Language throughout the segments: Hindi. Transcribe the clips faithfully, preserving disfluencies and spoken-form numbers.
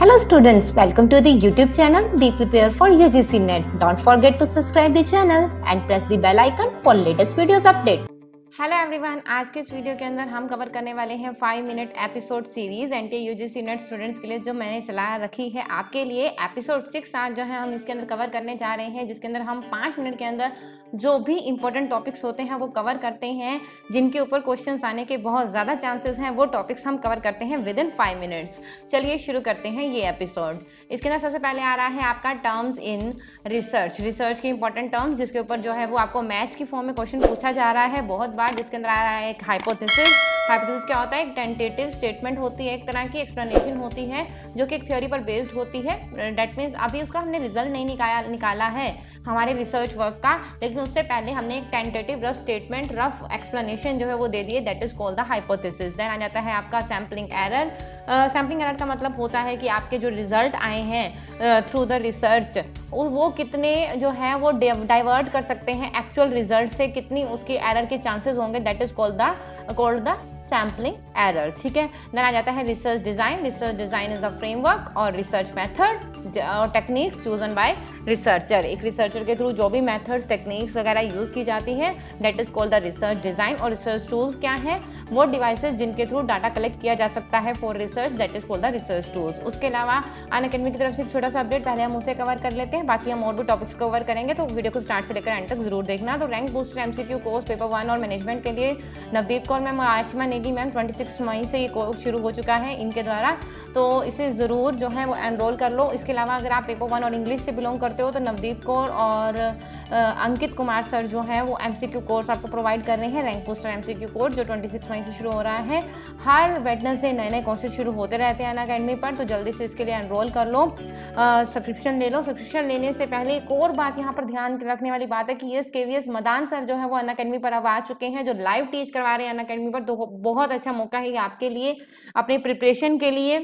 Hello students, welcome to the YouTube channel Be Prepared for U G C Net. Don't forget to subscribe the channel and press the bell icon for latest videos update. Hello everyone, आज के इस वीडियो के अंदर हम कवर करने वाले हैं five minute episode series N T UGC NET students के लिए जो मैंने चला रखी है आपके लिए। एपिसोड सिक्स आज जो है हम इसके अंदर कवर करने जा रहे हैं, जिसके अंदर हम पाँच मिनट के अंदर जो भी इंपॉर्टेंट टॉपिक्स होते हैं वो कवर करते हैं, जिनके ऊपर क्वेश्चन आने के बहुत ज़्यादा चांसेस हैं, वो टॉपिक्स हम कवर करते हैं विद इन फाइव मिनट्स। चलिए शुरू करते हैं ये एपिसोड। इसके अंदर सबसे पहले आ रहा है आपका टर्म्स इन रिसर्च, रिसर्च के इंपॉर्टेंट टर्म्स, जिसके ऊपर जो है वो आपको मैच की फॉर्म में क्वेश्चन पूछा जा रहा है बहुत बार। जिसके अंदर आ रहा है एक हाइपोथेसिस। हाइपोथेसिस क्या होता है? एक टेंटेटिव स्टेटमेंट होती है, एक तरह की एक्सप्लेनेशन होती है जो कि एक थ्योरी पर बेस्ड होती है। डेट मीन्स अभी उसका हमने रिजल्ट नहीं निकाला निकाला है हमारे रिसर्च वर्क का, लेकिन उससे पहले हमने एक tentative rough statement, rough explanation जो है वो दे दिए, that is called the hypothesis. Then आ जाता है आपका सैम्पलिंग एरर। सैम्पलिंग एरर का मतलब होता है कि आपके जो रिजल्ट आए हैं थ्रू द रिसर्च वो कितने जो है वो डाइवर्ट कर सकते हैं एक्चुअल रिजल्ट से, कितनी उसकी एरर के चांसेस होंगे, that is called the called the sampling error. ठीक है। देन आ जाता है research design. Research design is a framework और रिसर्च मेथड और टेक्निक्स चूजन बाय रिसर्चर। एक रिसर्चर के थ्रू जो भी मेथड्स, टेक्निक्स वगैरह यूज की जाती है, that is called the research design. और रिसर्च टूल्स क्या है? वो डिवाइसेस जिनके थ्रू डाटा कलेक्ट किया जा सकता है for research, that is called the research tools. उसके अलावा अनअकैडमी की तरफ से एक छोटा सा अपडेट, पहले हम उसे कवर कर लेते हैं, बाकी हम और भी टॉपिक्स कवर करेंगे, तो वीडियो को स्टार्ट से लेकर एंड तक जरूर देखना। तो rank booster MCQ course paper one और मैनेजमेंट के लिए नवदीप कौर मैम और आशिमा नेगी मैम छब्बीस मई से ये कोर्स शुरू हो चुका है इनके द्वारा, तो इसे ज़रूर जो है वो एनरोल कर लो। इसके अलावा अगर आप पेपर वन और इंग्लिश से बिलोंग करते हो तो नवदीप कौर और अंकित कुमार सर जो हैं वो एमसीक्यू कोर्स आपको प्रोवाइड कर रहे हैं, रैंक बूस्टर एमसीक्यू कोर्स, जो छब्बीस मई से शुरू हो रहा है। हर वेडनेसडे नए नए कोर्सेज शुरू होते रहते हैं अनअकैडमी पर, तो जल्दी से इसके लिए एनरोल कर लो, सब्सक्रिप्शन ले लो। सब्सक्रिप्शन लेने से पहले एक और बात यहाँ पर ध्यान रखने वाली बात है कि यस केवीएस मदान सर जो है वो अनअकैडमी पर अब आ चुके हैं, जो लाइव टीच करवा रहे हैं अनअकैडमी पर, तो बहुत अच्छा मौका है आपके लिए अपने प्रिपरेशन के लिए।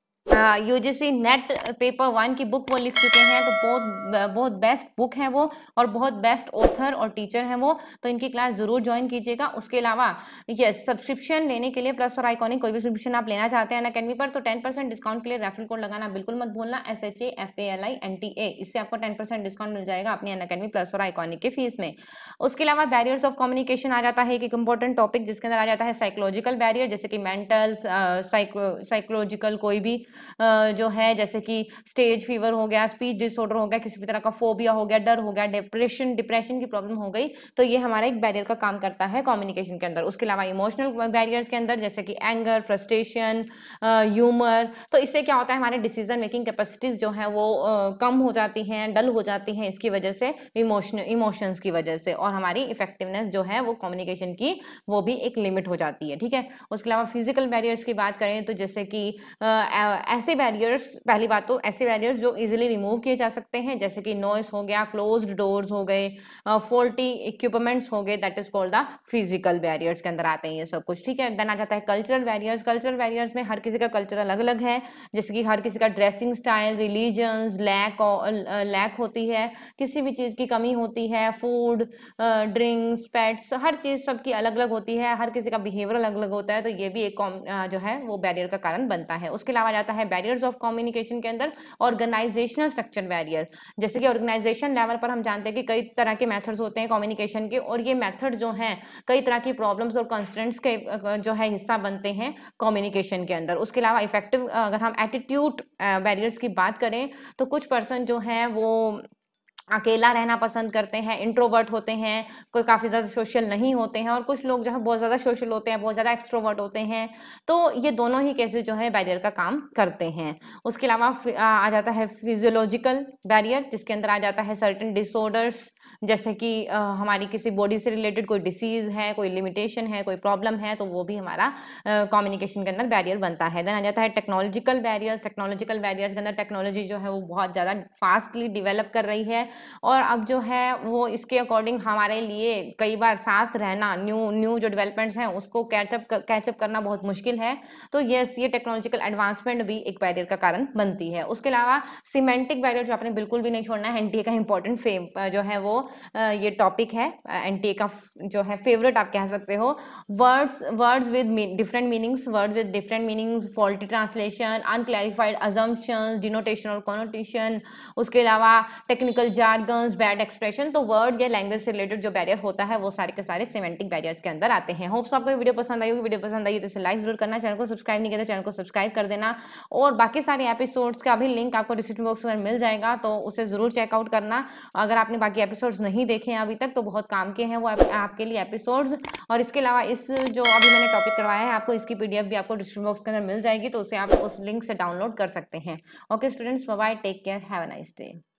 यूजीसी नेट पेपर वन की बुक वो लिख चुके हैं, तो बहुत बहुत बेस्ट बुक है वो और बहुत बेस्ट ऑथर और टीचर हैं वो, तो इनकी क्लास जरूर ज्वाइन कीजिएगा। उसके अलावा यस सब्सक्रिप्शन लेने के लिए प्लस और आइकॉनिक कोई भी सब्सक्रिप्शन आप लेना चाहते हैं अनअकैडमी पर, तो टेन परसेंट डिस्काउंट के लिए रेफरल कोड लगाना बिल्कुल मत भूलना, S H A F A L I N T A. इससे आपको टेन परसेंट डिस्काउंट मिल जाएगा अपनी अनअकैडमी प्लस और आइकॉनिक के फीस में। उसके अलावा बैरियर्स ऑफ कम्युनिकेशन आ जाता है एक इंपॉर्टेंट टॉपिक, जिसके अंदर आ जाता है साइकोलॉजिकल बैरियर, जैसे कि मेंटल साइकोलॉजिकल कोई भी जो है, जैसे कि स्टेज फीवर हो गया, स्पीच डिसऑर्डर हो गया, किसी भी तरह का फोबिया हो गया, डर हो गया, डिप्रेशन डिप्रेशन की प्रॉब्लम हो गई, तो ये हमारा एक बैरियर का काम करता है कम्युनिकेशन के अंदर। उसके अलावा इमोशनल बैरियर्स के अंदर जैसे कि एंगर, फ्रस्ट्रेशन, ह्यूमर, तो इससे क्या होता है हमारे डिसीजन मेकिंग कैपेसिटीज जो है वो uh, कम हो जाती हैं, डल हो जाती हैं, इसकी वजह से इमोशन इमोशंस की वजह से, और हमारी इफेक्टिवनेस जो है वो कम्युनिकेशन की वो भी एक लिमिट हो जाती है। ठीक है। उसके अलावा फिजिकल बैरियर्स की बात करें तो जैसे कि uh, ऐसे बैरियर्स, पहली बात तो ऐसे बैरियर्स जो इजीली रिमूव किए जा सकते हैं, जैसे कि नॉइस हो गया, क्लोज्ड डोर्स हो गए, फॉल्टी इक्विपमेंट्स हो गए, that is called the physical barriers के अंदर आते हैं ये सब कुछ। ठीक है। देन आ जाता है कल्चरल बैरियर्स। कल्चरल बैरियर्स में हर किसी का कल्चर अलग अलग है, जैसे कि हर किसी का dressing style, religions, lack lack होती है, किसी भी चीज़ की कमी होती है, फूड, ड्रिंक्स, पेट्स, हर चीज़ सबकी अलग अलग होती है, हर किसी का बिहेवियर अलग अलग होता है, तो ये भी एक जो है वो बैरियर का कारण बनता है। उसके अलावा जाता है बैरियर्स ऑफ कम्युनिकेशन के अंदर ऑर्गेनाइजेशनल स्ट्रक्चर बैरियर, जैसे कि ऑर्गेनाइजेशन लेवल पर हम जानते हैं कि कई तरह के मेथड्स होते हैं कम्युनिकेशन के, और ये मेथड जो हैं कई तरह की प्रॉब्लम्स और कंस्ट्रेंट्स के जो है हिस्सा बनते हैं कम्युनिकेशन के अंदर। उसके अलावा इफेक्टिव अगर हम एटीट्यूड बैरियर्स की बात करें तो कुछ पर्सन जो है वो अकेला रहना पसंद करते हैं, इंट्रोवर्ट होते हैं, कोई काफ़ी ज़्यादा सोशल नहीं होते हैं, और कुछ लोग जो है बहुत ज़्यादा सोशल होते हैं, बहुत ज़्यादा एक्सट्रोवर्ट होते हैं, तो ये दोनों ही केसेस जो है बैरियर का काम करते हैं। उसके अलावा आ जाता है फिजियोलॉजिकल बैरियर, जिसके अंदर आ जाता है सर्टेन डिसऑर्डर्स, जैसे कि आ, हमारी किसी बॉडी से रिलेटेड कोई डिसीज़ है, कोई लिमिटेशन है, कोई प्रॉब्लम है, तो वो भी हमारा कम्युनिकेशन के अंदर बैरियर बनता है। देन आ जाता है टेक्नोलॉजिकल बैरियर्स। टेक्नोलॉजिकल बैरियर्स के अंदर टेक्नोलॉजी जो है वो बहुत ज़्यादा फास्टली डिवेलप कर रही है, और अब जो है वो इसके अकॉर्डिंग हमारे लिए कई बार साथ रहना, न्यू न्यू जो डेवलपमेंट्स हैं उसको कैचअप कैचअप करना बहुत मुश्किल है, तो यस ये टेक्नोलॉजिकल एडवांसमेंट भी एक बैरियर का कारण बनती है। उसके अलावा सीमेंटिक बैरियर जो आपने बिल्कुल भी नहीं छोड़ना है, एनटीए का इंपॉर्टेंट फेम जो है वो ये टॉपिक है एनटीए का जो है फेवरेट आप कह सकते हो। Words words with different meanings, word with different meanings, faulty translation, unclarified assumptions, denotation और कॉनोटेशन, उसके अलावा टेक्निकल जार्गन्स, बैड एक्सप्रेशन। तो वर्ड या लैंग्वेज से रिलेटेड जो बैरियर होता है वो सारे के सारे सेमेंटिक बैरियर्स के अंदर आते हैं। होप्स आपको वीडियो पसंद आई होगी। वीडियो पसंद आई तो इसे लाइक जरूर करना, चैनल को सब्सक्राइब नहीं किया तो चैनल को सब्सक्राइब कर देना, और बाकी सारे एपिसोड्स का भी लिंक आपको डिस्क्रिप्शन बॉक्स में मिल जाएगा, तो उसे जरूर चेकआउट करना। अगर आपने बाकी एपिसोड्स नहीं देखे हैं अभी तक तो बहुत काम के हैं वो आपके लिए एपिसोड्स। और इसके अलावा इस जो अभी मैंने टॉपिक करवाया है आपको इसकी पीडीएफ भी आपको डिस्क्रिप्शन बॉक्स के अंदर मिल जाएगी, तो उसे आप उस लिंक से डाउनलोड कर सकते हैं। Okay students, bye bye, take care, have a nice day.